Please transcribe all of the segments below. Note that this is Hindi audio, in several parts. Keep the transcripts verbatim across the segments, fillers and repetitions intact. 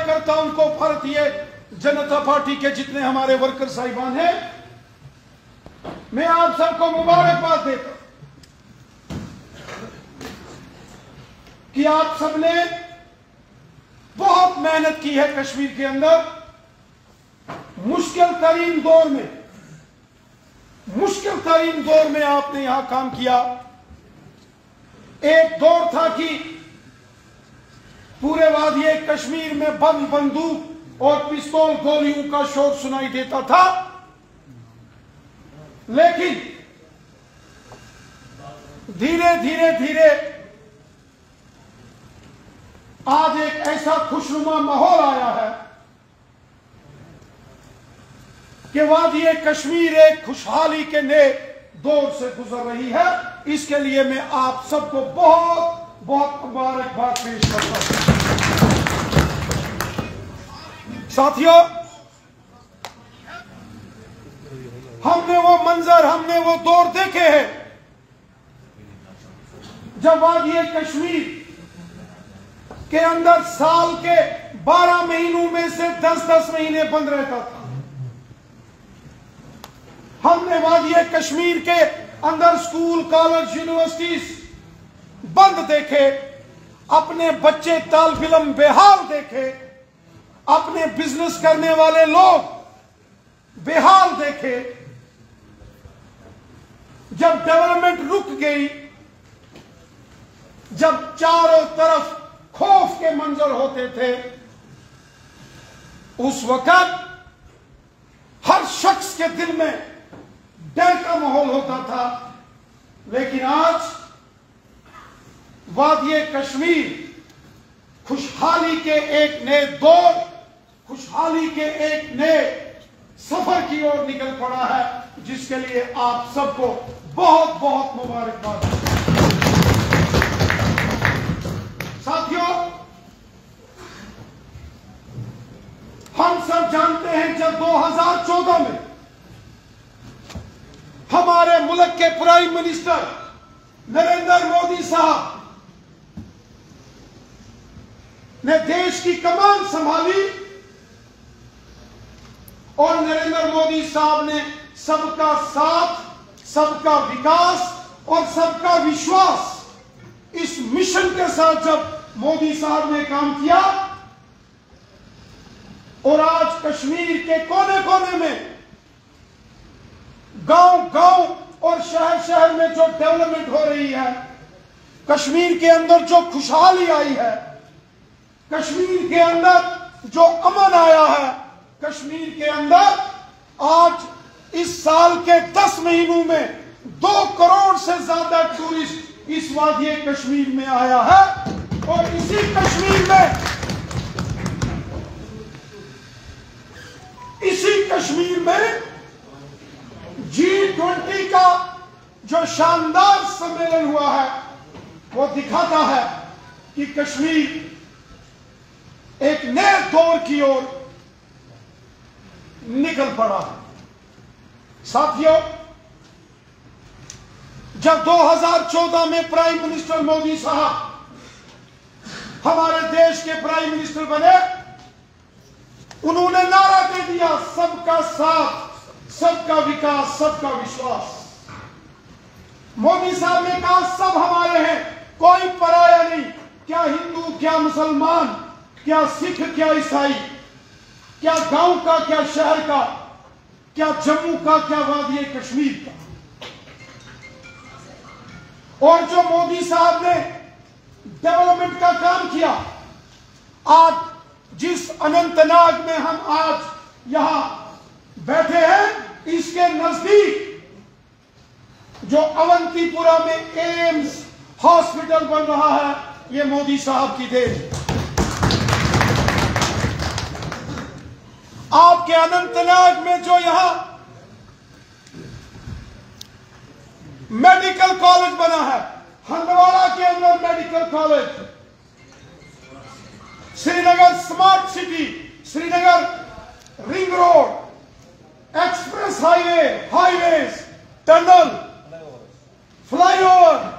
कार्यकर्ताओं को, भारतीय जनता पार्टी के जितने हमारे वर्कर साहिबान हैं, मैं आप सबको मुबारकबाद देता हूं कि आप सबने बहुत मेहनत की है कश्मीर के अंदर। मुश्किल तरीन दौर में मुश्किल तरीन दौर में आपने यहां काम किया। एक दौर था कि पूरे वादिये कश्मीर में बम, बंदूक और पिस्तौल गोलियों का शोर सुनाई देता था, लेकिन धीरे धीरे धीरे आज एक ऐसा खुशनुमा माहौल आया है कि वादिये कश्मीर एक खुशहाली के नए दौर से गुजर रही है। इसके लिए मैं आप सबको बहुत बहुत मुबारकबाद पेश करता हूं। साथियों, हमने वो मंजर, हमने वो दौर देखे हैं जब वादिये कश्मीर के अंदर साल के बारह महीनों में से दस दस महीने बंद रहता था। हमने वादिये कश्मीर के अंदर स्कूल, कॉलेज, यूनिवर्सिटीज बंद देखे, अपने बच्चे तालिब इल्म बेहाल देखे, अपने बिजनेस करने वाले लोग बेहाल देखे। जब डेवलपमेंट रुक गई, जब चारों तरफ खौफ के मंजर होते थे, उस वक्त हर शख्स के दिल में डर का माहौल होता था। लेकिन आज वादिये कश्मीर खुशहाली के एक नए दौर, खुशहाली के एक नए सफर की ओर निकल पड़ा है, जिसके लिए आप सबको बहुत बहुत मुबारकबाद। साथियों, हम सब जानते हैं जब दो हज़ार चौदह में हमारे मुल्क के प्राइम मिनिस्टर नरेंद्र मोदी साहब ने देश की कमान संभाली और नरेंद्र मोदी साहब ने सबका साथ, सबका विकास और सबका विश्वास, इस मिशन के साथ जब मोदी साहब ने काम किया और आज कश्मीर के कोने कोने में, गांव गांव और शहर शहर में जो डेवलपमेंट हो रही है, कश्मीर के अंदर जो खुशहाली आई है, कश्मीर के अंदर जो अमन आया है, कश्मीर के अंदर आज इस साल के दस महीनों में दो करोड़ से ज्यादा टूरिस्ट इस वादिये कश्मीर में आया है। और इसी कश्मीर में इसी कश्मीर में जी ट्वेंटी का जो शानदार सम्मेलन हुआ है, वो दिखाता है कि कश्मीर एक नए दौर की ओर निकल पड़ा है। साथियों, जब दो हज़ार चौदह में प्राइम मिनिस्टर मोदी साहब हमारे देश के प्राइम मिनिस्टर बने, उन्होंने नारा दे दिया, सबका साथ, सबका विकास, सबका विश्वास। मोदी साहब ने कहा सब हमारे हैं, कोई पराया नहीं, क्या हिंदू, क्या मुसलमान, क्या सिख, क्या ईसाई, क्या गांव का, क्या शहर का, क्या जम्मू का, क्या वादिये कश्मीर का। और जो मोदी साहब ने डेवलपमेंट का काम किया, आज जिस अनंतनाग में हम आज यहां बैठे हैं, इसके नजदीक जो अवंतीपुरा में एम्स हॉस्पिटल बन रहा है, ये मोदी साहब की देन। आपके अनंतनाग में जो यहां मेडिकल कॉलेज बना है, हंदवाड़ा के अंदर medical college, Srinagar smart city, Srinagar ring road, express highway, highways, tunnel, flyover,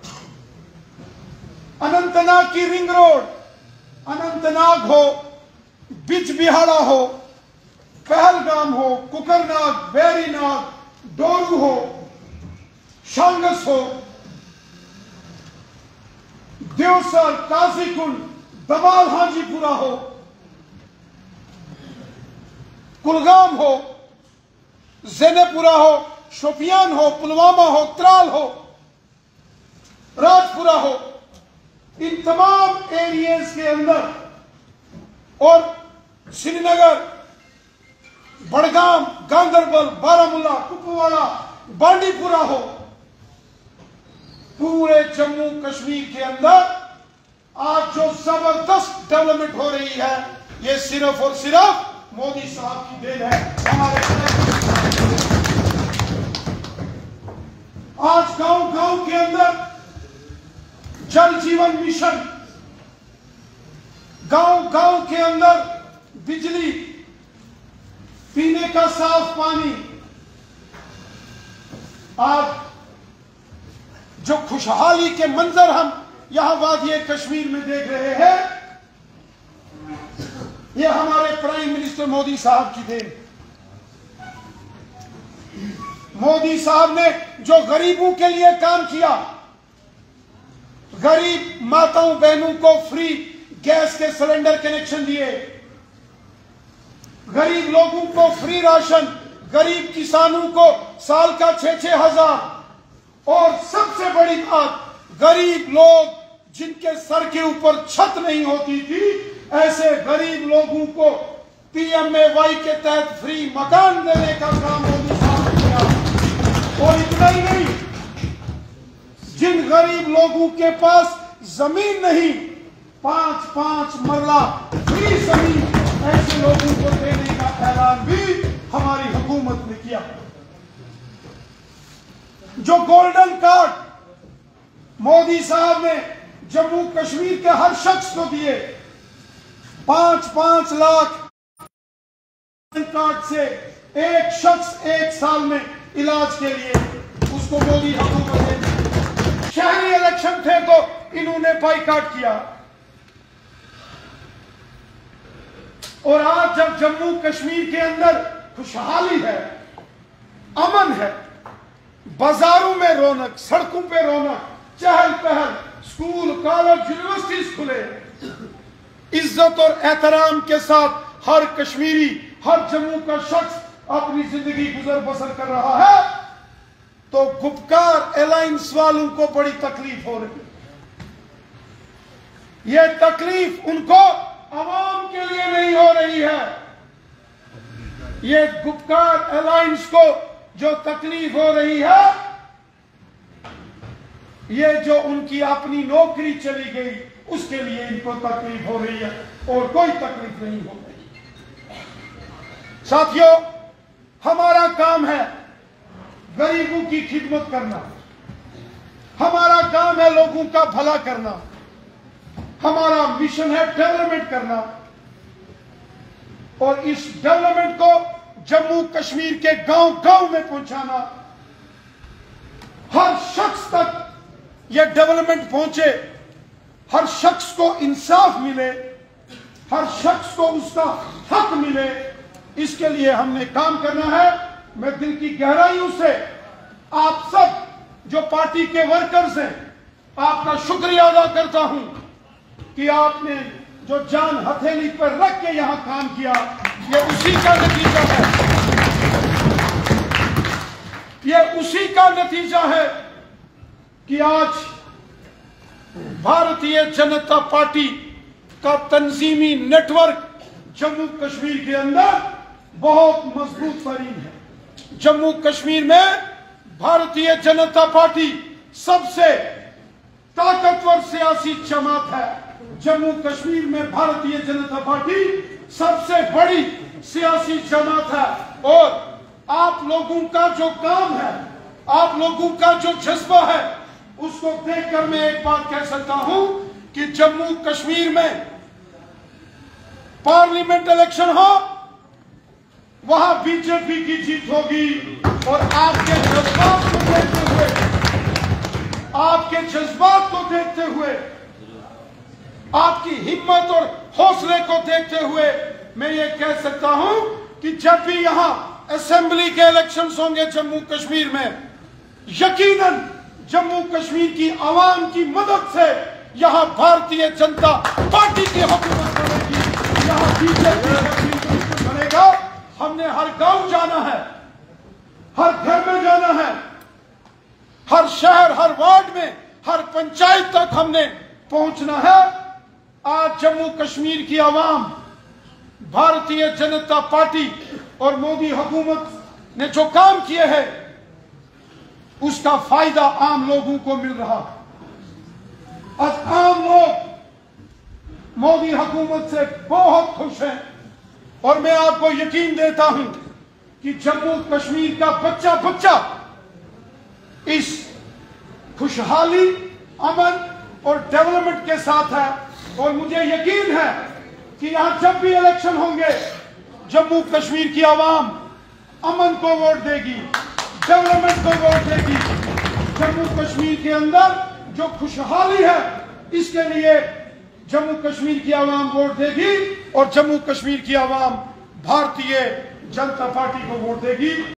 Anantnag की रिंग रोड, अनंतनाग हो बिजबिहाड़ा हो, पहलगाम हो, कुकरनाग, बैरीनाग, डोरू हो, शांगस हो, देवसर, काजीकुंड, दमाल हाजीपुरा हो, कुलगाम हो, जेनेपुरा हो, शोपियान हो, पुलवामा हो, त्राल हो, राजपुरा हो, इन तमाम एरियाज के अंदर और श्रीनगर, बड़गाम, गांदरबल, बारामूला, कुपवाड़ा, बांडीपुरा हो, पूरे जम्मू कश्मीर के अंदर आज जो जबरदस्त डेवलपमेंट हो रही है, ये सिर्फ और सिर्फ मोदी साहब की देन है। हमारे आज गांव गांव के अंदर जल जीवन मिशन, गांव गांव के अंदर बिजली, पीने का साफ पानी, आज जो खुशहाली के मंजर हम यहां वादिये कश्मीर में देख रहे हैं, ये हमारे प्राइम मिनिस्टर मोदी साहब की देन। मोदी साहब ने जो गरीबों के लिए काम किया, गरीब माताओं बहनों को फ्री गैस के सिलेंडर कनेक्शन दिए, गरीब लोगों को फ्री राशन, गरीब किसानों को साल का छह छह हजार, और सबसे बड़ी बात, गरीब लोग जिनके सर के ऊपर छत नहीं होती थी, ऐसे गरीब लोगों को पीएमएवाई के तहत फ्री मकान देने का काम मोदी साहब ने किया। और इतना ही नहीं, जिन गरीब लोगों के पास जमीन नहीं, पांच पांच मरला फ्री जमीन ऐसे लोगों को देने का ऐलान भी हमारी हुकूमत ने किया। जो गोल्डन कार्ड मोदी साहब ने जम्मू कश्मीर के हर शख्स को दिए, पांच पांच लाख कार्ड से एक शख्स एक साल में इलाज के लिए उसको मोदी हुकूमत ने। शहरी इलेक्शन थे तो इन्होंने बाइकाट किया, और आज जब जम्मू कश्मीर के अंदर खुशहाली है, अमन है, बाजारों में रौनक, सड़कों पे रौनक, चहल पहल, स्कूल, कॉलेज, यूनिवर्सिटीज खुले, इज्जत और एहतराम के साथ हर कश्मीरी, हर जम्मू का शख्स अपनी जिंदगी गुजर बसर कर रहा है, तो गुपकार अलायंस वालों को बड़ी तकलीफ हो रही है। यह तकलीफ उनको अवाम के लिए नहीं हो रही है, यह गुपकार अलायंस को जो तकलीफ हो रही है, ये जो उनकी अपनी नौकरी चली गई उसके लिए इनको तकलीफ हो रही है, और कोई तकलीफ नहीं हो रही। साथियों, हमारा काम है गरीबों की खिदमत करना, हमारा काम है लोगों का भला करना, हमारा मिशन है डेवलपमेंट करना, और इस डेवलपमेंट को जम्मू कश्मीर के गांव गांव में पहुंचाना, हर शख्स तक यह डेवलपमेंट पहुंचे, हर शख्स को इंसाफ मिले, हर शख्स को उसका हक मिले, इसके लिए हमने काम करना है। मैं दिल की गहराइयों से आप सब जो पार्टी के वर्कर्स हैं, आपका शुक्रिया अदा करता हूं कि आपने जो जान हथेली पर रख के यहां काम किया, ये उसी का नतीजा है, ये उसी का नतीजा है कि आज भारतीय जनता पार्टी का तंजीमी नेटवर्क जम्मू कश्मीर के अंदर बहुत मजबूत तरीन है। जम्मू कश्मीर में भारतीय जनता पार्टी सबसे ताकतवर सियासी जमात है। जम्मू कश्मीर में भारतीय जनता पार्टी सबसे बड़ी सियासी जमात है, और आप लोगों का जो काम है, आप लोगों का जो जज्बा है, उसको देखकर मैं एक बात कह सकता हूं कि जम्मू कश्मीर में पार्लियामेंट इलेक्शन हो, वहां बीजेपी की जीत होगी। और आपके जज्बात को देखते हुए, आपके जज्बात को देखते हुए, आपकी हिम्मत और हौसले को देखते हुए मैं ये कह सकता हूं कि जब भी यहां असेंबली के इलेक्शंस होंगे जम्मू कश्मीर में, यकीनन जम्मू कश्मीर की आवाम की मदद से यहां भारतीय जनता पार्टी की हुकूमत बनेगी, यहां बीजेपी बनेगा। हमने हर गांव जाना है, हर घर में जाना है, हर शहर, हर वार्ड में, हर पंचायत तक हमने पहुंचना है। आज जम्मू कश्मीर की आवाम भारतीय जनता पार्टी और मोदी हुकूमत ने जो काम किए हैं उसका फायदा आम लोगों को मिल रहा है। आज आम लोग मोदी हुकूमत से बहुत खुश हैं और मैं आपको यकीन देता हूं कि जम्मू कश्मीर का बच्चा बच्चा इस खुशहाली, अमन और डेवलपमेंट के साथ है। और मुझे यकीन है कि यहां जब भी इलेक्शन होंगे जम्मू कश्मीर की आवाम अमन को वोट देगी, डेवलपमेंट को वोट देगी। जम्मू कश्मीर के अंदर जो खुशहाली है इसके लिए जम्मू कश्मीर की आवाम वोट देगी और जम्मू कश्मीर की आवाम भारतीय जनता पार्टी को वोट देगी।